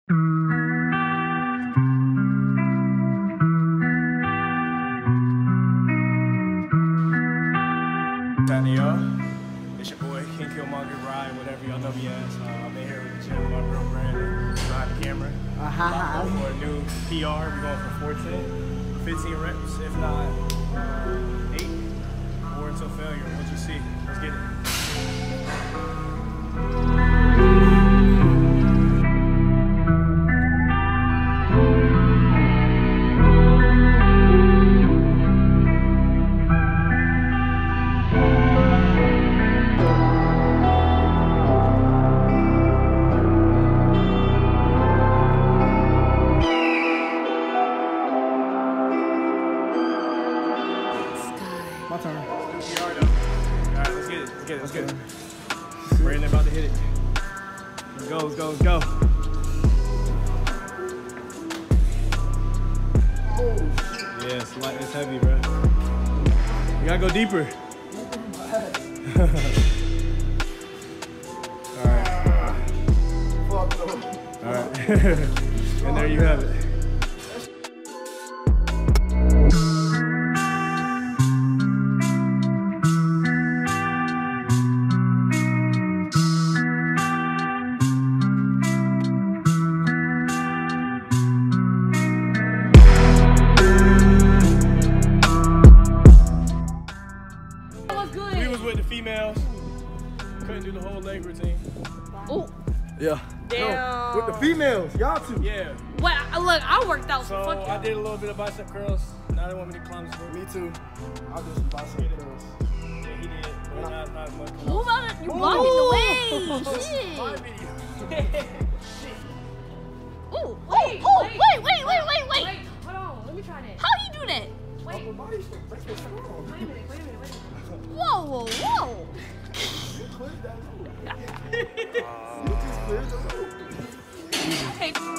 It's your boy, King Killmonger, Ryan, whatever y'all know me as. I've been here with the gym, my real brand, behind the camera. About to go for a new PR. We're going for 410, 15 reps, if not 8, or until failure. What you see? Let's get it. My turn. Alright, let's get it. Let's get it. Brandon about to hit it. Let's go, let's go, let's go. Oh, yeah, it's light, it's heavy, bro. You gotta go deeper. Alright. And there you have it. With the females, couldn't do the whole leg routine. Oh. Yeah. Damn. No, with the females, y'all two. Yeah. Well, look, I worked out. So fuck I did a little bit of bicep curls. Now they want me to climb the Me too. I'll do some bicep curls. Yeah, he did. But not as much. Move out of, you blocking the way. Shit. My video. Ooh, wait, wait. Wait, hold on. Let me try that. How you do that? Wait. My body's strong. Wait a minute. Whoa, whoa, whoa. You cleared that loop. You just cleared the loop. Okay.